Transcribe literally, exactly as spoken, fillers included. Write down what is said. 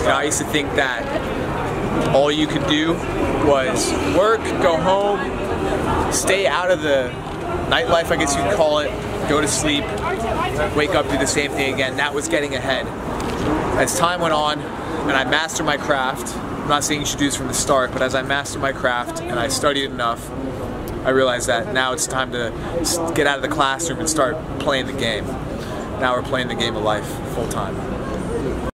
know, I used to think that all you could do was work, go home, stay out of the nightlife, I guess you'd call it, go to sleep, wake up, do the same thing again. That was getting ahead. As time went on and I mastered my craft, I'm not saying you should do this from the start, but as I mastered my craft and I studied enough, I realized that now it's time to get out of the classroom and start playing the game. Now we're playing the game of life full time.